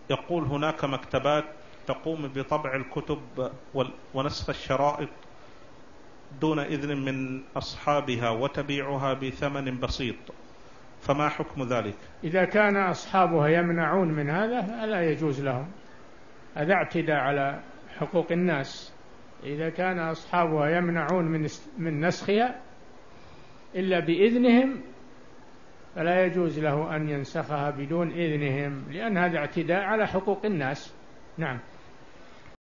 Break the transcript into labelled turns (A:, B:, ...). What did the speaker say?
A: يقول هناك مكتبات تقوم بطبع الكتب ونسخ الشرائط دون إذن من أصحابها وتبيعها بثمن بسيط، فما حكم ذلك؟
B: إذا كان أصحابها يمنعون من هذا فلا يجوز لهم، هذا اعتداء على حقوق الناس. إذا كان أصحابها يمنعون من نسخها إلا بإذنهم فلا يجوز له أن ينسخها بدون إذنهم، لأن هذا اعتداء على حقوق الناس. نعم.